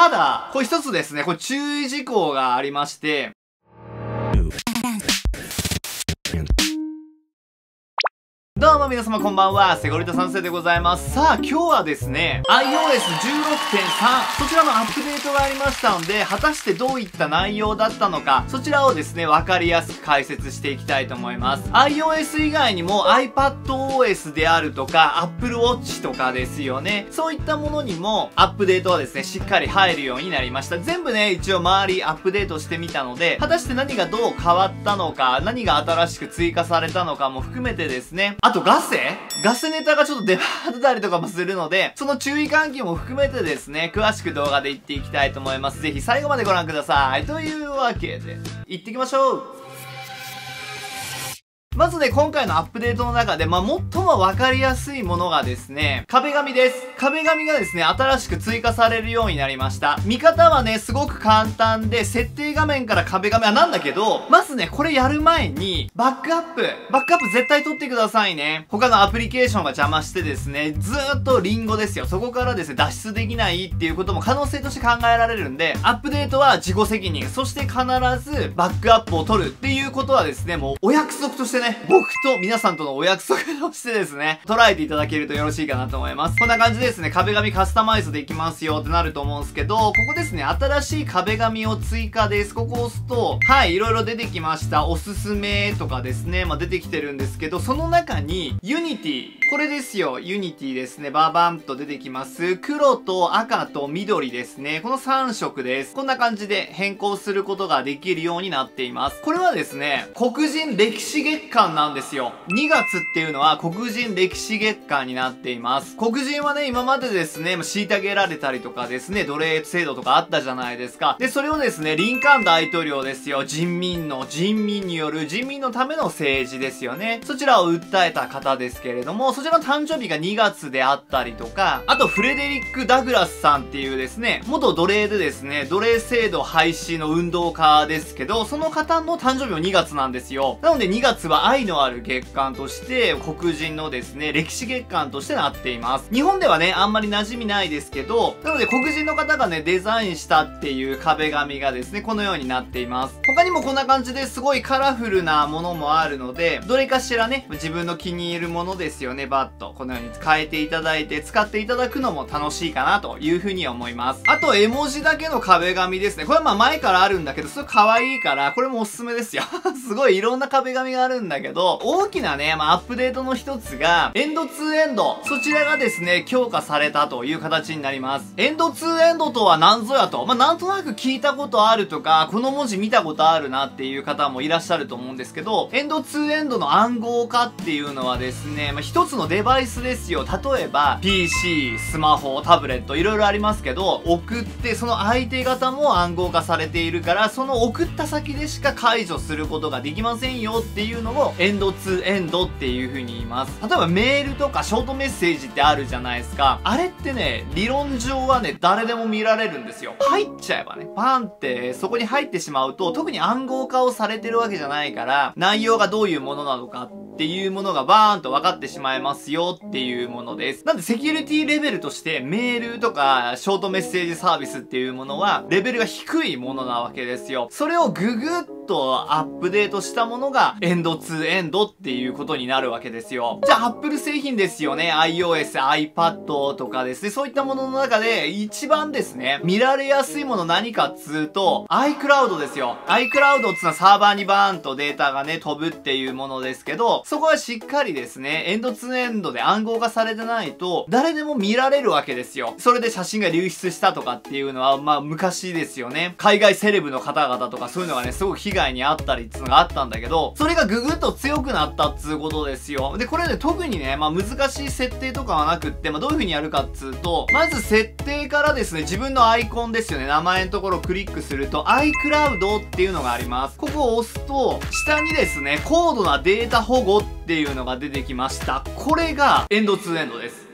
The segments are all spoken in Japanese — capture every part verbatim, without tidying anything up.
ただ、これ一つですね、これ注意事項がありまして、どうも皆様こんばんは、セゴリタさんせいでございます。さあ、今日はですね、アイオーエスじゅうろくてんさん、そちらのアップデートがありましたので、果たしてどういった内容だったのか、そちらをですね、わかりやすく解説していきたいと思います。iOS 以外にも iPadOS であるとか、Apple Watch とかですよね。そういったものにもアップデートはですね、しっかり入るようになりました。全部ね、一応周りアップデートしてみたので、果たして何がどう変わったのか、何が新しく追加されたのかも含めてですね、あとガセガセネタがちょっと出回ってたりとかもするので、その注意喚起も含めてですね、詳しく動画で言っていきたいと思います。ぜひ最後までご覧ください。というわけで、行ってきましょう。まずね、今回のアップデートの中で、まあ、最もわかりやすいものがですね、壁紙です。壁紙がですね、新しく追加されるようになりました。見方はね、すごく簡単で、設定画面から壁紙はなんだけど、まずね、これやる前に、バックアップ。バックアップ絶対取ってくださいね。他のアプリケーションが邪魔してですね、ずーっとリンゴですよ。そこからですね、脱出できないっていうことも可能性として考えられるんで、アップデートは自己責任。そして必ず、バックアップを取るっていうことはですね、もう、お約束としてね、僕と皆さんとのお約束としてですね、捉えていただけるとよろしいかなと思います。こんな感じですね、壁紙カスタマイズできますよってなると思うんですけど、ここですね、新しい壁紙を追加です。ここを押すと、はい、いろいろ出てきました。おすすめとかですね、まあ、出てきてるんですけど、その中に、ユニティ。これですよ、ユニティですね、ババンと出てきます。黒と赤と緑ですね。このさん色です。こんな感じで変更することができるようになっています。これはですね、黒人歴史月間なんですよ。にがつっていうのは黒人歴史月間になっています。黒人はね、今までですね、虐げられたりとかですね、奴隷制度とかあったじゃないですか。で、それをですね、リンカーン大統領ですよ。人民の、人民による、人民のための政治ですよね。そちらを訴えた方ですけれども、そちらの誕生日がにがつであったりとか、あとフレデリック・ダグラスさんっていうですね、元奴隷でですね、奴隷制度廃止の運動家ですけど、その方の誕生日もにがつなんですよ。なのでにがつは愛のある月間として黒人のですね、歴史月間としてなっています。日本ではね、あんまり馴染みないですけど、なので黒人の方がね、デザインしたっていう壁紙がですね、このようになっています。他にもこんな感じですごいカラフルなものもあるので、どれかしらね、自分の気に入るものですよね、バッとこのように変えていただいて使っていただくのも楽しいかなというふうに思います。あと絵文字だけの壁紙ですね。これはまあ前からあるんだけど、すごい可愛いから、これもおすすめですよ。すごいいろんな壁紙があるんだけど、大きなね、まあアップデートの一つが、エンドツーエンド。そちらがですね、強化されたという形になります。エンドツーエンドとは何ぞやと。まあなんとなく聞いたことあるとか、この文字見たことあるなっていう方もいらっしゃると思うんですけど、エンドツーエンドの暗号化っていうのはですね、まあ一つのデバイスですよ。例えば、ピーシー、スマホ、タブレット、いろいろありますけど、送って、その相手方も暗号化されているから、その送った先でしか解除することができませんよっていうのを、エンドツーエンドっていう風に言います。例えばメールとかショートメッセージってあるじゃないですか。あれってね、理論上はね、誰でも見られるんですよ。入っちゃえばね、パンってそこに入ってしまうと、特に暗号化をされてるわけじゃないから、内容がどういうものなのかっていうものがバーンと分かってしまいますよっていうものです。なんでセキュリティレベルとしてメールとかショートメッセージサービスっていうものはレベルが低いものなわけですよ。それをググッとアップデートしたものがエンドツーエンドっていうことになるわけですよ。じゃあ Apple 製品ですよね。iOS、iPad とかですね。そういったものの中で一番ですね、見られやすいもの何かっつうと iCloud ですよ。iCloud っつうのはサーバーにバーンとデータがね、飛ぶっていうものですけど、そこはしっかりですね、エンドツーエンドで暗号化されてないと誰でも見られるわけですよ。それで写真が流出したとかっていうのはまあ昔ですよね。海外セレブの方々とかそういうのがね、すごく被害に遭ったりっていうのがあったんだけど、それがぐぐっと強くなったっつうことですよ。で、これね、特にね、まあ難しい設定とかはなくって、まあどういう風にやるかっつうと、まず設定からですね、自分のアイコンですよね、名前のところをクリックすると iCloud っていうのがあります。ここを押すと、下にですね、高度なデータ保護っていうのが出てきました。これがエンドツーエンドです。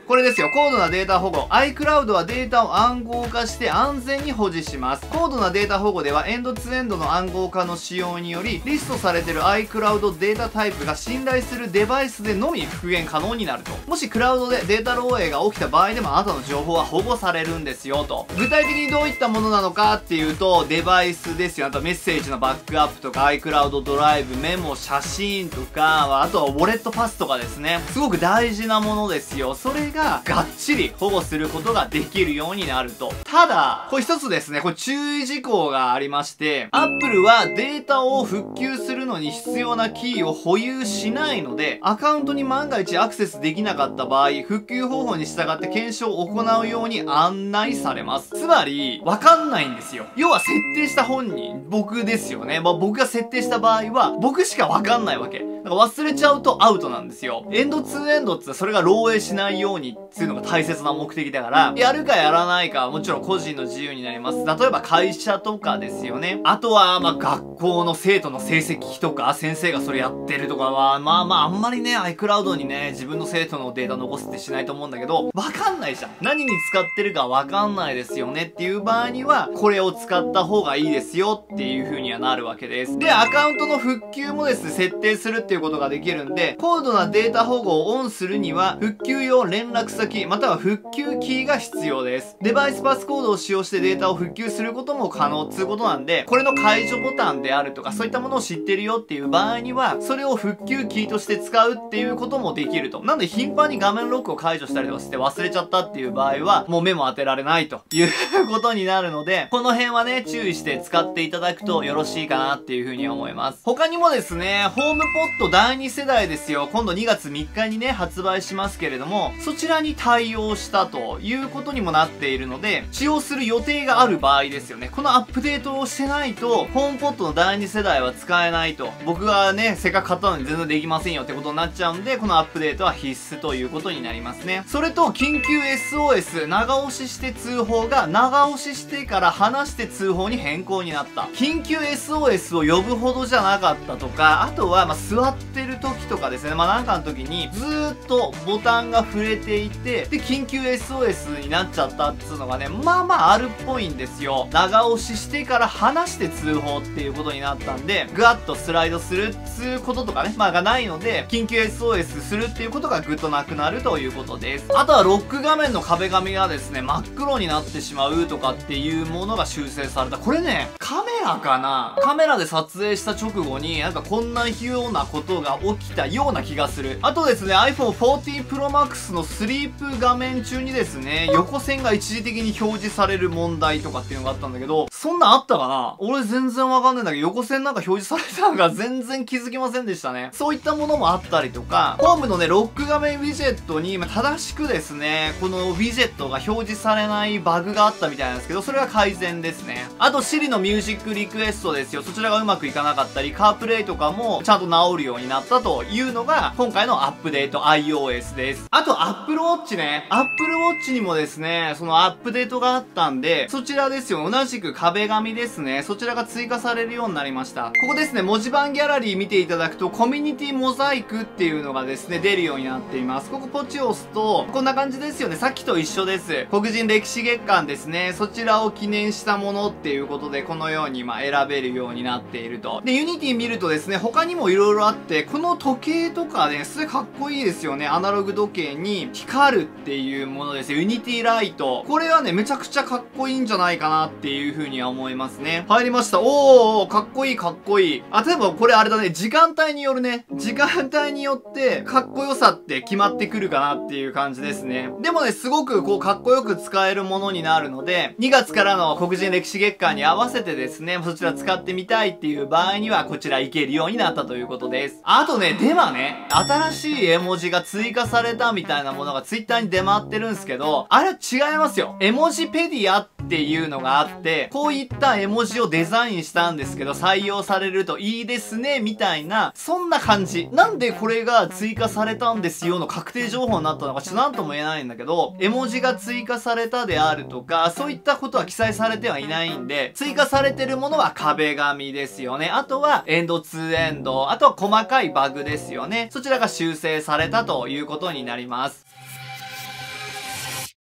これですよ。高度なデータ保護。iCloud はデータを暗号化して安全に保持します。高度なデータ保護ではエンドツーエンドの暗号化の使用により、リストされている iCloud データタイプが信頼するデバイスでのみ復元可能になると。もしクラウドでデータ漏洩が起きた場合でもあなたの情報は保護されるんですよと。具体的にどういったものなのかっていうと、デバイスですよ。あとメッセージのバックアップとか iCloud ドライブ、メモ、写真とか、あとはウォレットパスとかですね。すごく大事なものですよ。それががっちり保護することができるようになると。ただ、これ一つですね、これ注意事項がありまして、Apple はデータを復旧するのに必要なキーを保有しないので、アカウントに万が一アクセスできなかった場合、復旧方法に従って検証を行うように案内されます。つまり、わかんないんですよ。要は設定した本人、僕ですよね。まあ僕が設定した場合は、僕しかわかんないわけ。なんか忘れちゃうとアウトなんですよ。エンドツーエンドってそれが漏洩しないようにっていうのが大切な目的だから、やるかやらないかはもちろん個人の自由になります。例えば会社とかですよね。あとは、まあ学校の生徒の成績とか、先生がそれやってるとかは、まあまああんまりね、iCloud にね、自分の生徒のデータ残すってしないと思うんだけど、わかんないじゃん。何に使ってるかわかんないですよねっていう場合には、これを使った方がいいですよっていう風にはなるわけです。で、アカウントの復旧もですね、設定するっていうことができるんで、高度なデータ保護をオンするには、復旧用連絡先、または復旧キーが必要です。デバイスパスコードを使用してデータを復旧することも可能っていうことなんで、これの解除ボタンであるとか、そういったものを知ってるよっていう場合には、それを復旧キーとして使うっていうこともできると。なんで頻繁に画面ロックを解除したりとかして忘れちゃったっていう場合は、もう目も当てられないということになるので、この辺はね、注意して使っていただくとよろしいかなっていうふうに思います。他にもですね、ホームポットだいに世代ですよ。今度にがつみっかにね、発売しますけれども、そちらに対応したということにもなっているので、使用する予定がある場合ですよね。このアップデートをしてないと、ホームポットのだいに世代は使えないと。僕がね、せっかく買ったのに全然できませんよってことになっちゃうんで、このアップデートは必須ということになりますね。それと、緊急 エスオーエス、長押しして通報が、長押ししてから離して通報に変更になった。緊急 エスオーエス を呼ぶほどじゃなかったとか、あとは、まあ、座ってる時とかですね、まあ、なんかの時に、ずーっとボタンが触れていて、で、緊急 エスオーエス になっちゃったっていうのがね、まあまああるっぽいんですよ。長押ししてから離して通報っていうことになったんで、ぐわっとスライドするっつうこととかね、まあがないので、緊急 エスオーエス するっていうことがぐっとなくなるということです。あとはロック画面の壁紙がですね、真っ黒になってしまうとかっていうものが修正された。これね、カメラかな？カメラで撮影した直後に、なんかこんなようなことが起きたような気がする。あとですね、iPhone フォーティー Pro Max のスリープ画面中にですね、横線が一時的に表示される問題とかっていうのがあったんだけど、そんなんあったかな？俺全然わかんないんだけど、横線なんか表示されたのが全然気づきませんでしたね。そういったものもあったりとか、ホームのね、ロック画面ウィジェットに、まあ、正しくですね、このウィジェットが表示されないバグがあったみたいなんですけど、それは改善ですね。あと Siri のミュージックリクエストですよ。そちらがうまくいかなかったり、カープレイとかもちゃんと治るようになったというのが、今回のアップデート iOS です。あと Apple Watch ね。Apple Watch にもですね、そのアップデートがあったんで、そちらですよ。同じく壁紙ですね。そちらが追加されるようになりました。ここですね、文字盤ギャラリー見ていただくと、コミュニティモザイクっていうのがですね、出るようになっています。ここポチを押すと、こんな感じですよね。さっきと一緒です。黒人歴史月間ですね。そちらを記念したものっていうことで、このようにまあ選べるようになっていると。で、ユニティ見るとですね、他にも色々あって、この時計とかね、すごいかっこいいですよね。アナログ時計に光るっていうものですよ。ユニティライト。これはね、めちゃくちゃかっこいいんじゃないかなっていう風には思いますね。入りました。おーおー、かっこいいかっこいい。あ、例えばこれあれだね、時間帯によるね。時間帯によって、かっこよさって決まってくるかなっていう感じですね。でもね、すごくこう、かっこよく使えるものになるので、にがつからの黒人歴史月間に合わせてですね、そちら使ってみたいっていう場合には、こちらいけるようになったということです。あとね、デマね、新しい絵文字が追加されたみたいなものがツイッターに出回ってるんですけど、あれは違いますよ。絵文字ペディアっていうのがあって、こういった絵文字をデザインしたんですけど、採用されるといいですね、みたいな、そんな感じ。なんでこれが追加されたんですよの確定情報になったのかちょっとなんとも言えないんだけど、絵文字が追加されたであるとか、そういったことは記載されてはいないんで、追加されてるものは壁紙ですよね。あとはエンドツーエンド、あとは細かいバグですよね。そちらが修正されたということになります。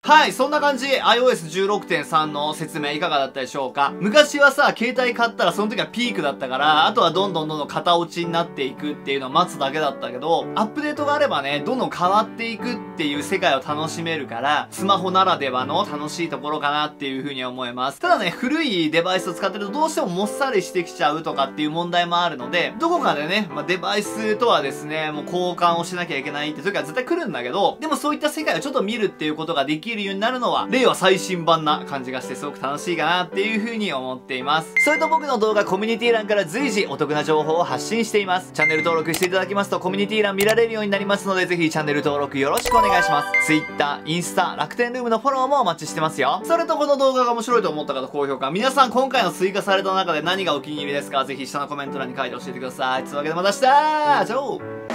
はい、そんな感じ。アイオーエスじゅうろくてんさん の説明いかがだったでしょうか。昔はさ、携帯買ったらその時はピークだったから、あとはどんどんどんどん型落ちになっていくっていうのを待つだけだったけど、アップデートがあればね、どんどん変わっていくっていう世界を楽しめるから、スマホならではの楽しいところかなっていう風に思います。ただね、古いデバイスを使ってるとどうしてももっさりしてきちゃうとかっていう問題もあるので、どこかでね、まあ、デバイスとはですね、もう交換をしなきゃいけないって時は絶対来るんだけど、でもそういった世界をちょっと見るっていうことができるようになるのは、令和最新版な感じがしてすごく楽しいかなっていう風に思っています。それと僕の動画コミュニティ欄から随時お得な情報を発信しています。チャンネル登録していただきますとコミュニティ欄見られるようになりますので、ぜひチャンネル登録よろしくお願いします。Twitter、インスタ、楽天ルームのフォローもお待ちしてますよ。それとこの動画が面白いと思った方高評価。皆さん今回の追加された中で何がお気に入りですか？ぜひ下のコメント欄に書いて教えてください。というわけでまた明日、チャオ。